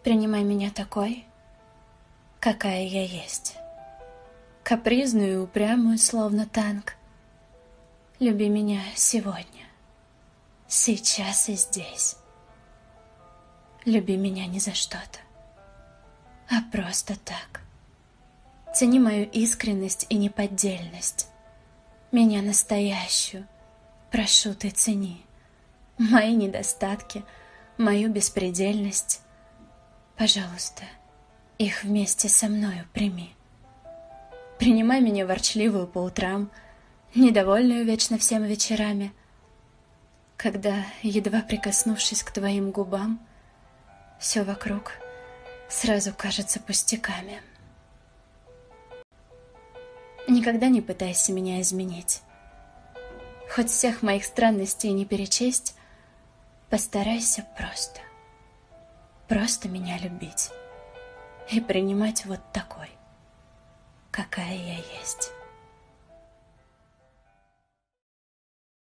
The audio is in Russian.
Принимай меня такой, какая я есть. Капризную и упрямую, словно танк. Люби меня сегодня, сейчас и здесь. Люби меня не за что-то, а просто так. Цени мою искренность и неподдельность. Меня настоящую, прошу ты, цени. Мои недостатки, мою беспредельность. Пожалуйста, их вместе со мною прими. Принимай меня ворчливую по утрам, недовольную вечно всем вечерами, когда, едва прикоснувшись к твоим губам, все вокруг сразу кажется пустяками. Никогда не пытайся меня изменить. Хоть всех моих странностей не перечесть, постарайся просто меня любить и принимать вот такой, какая я есть.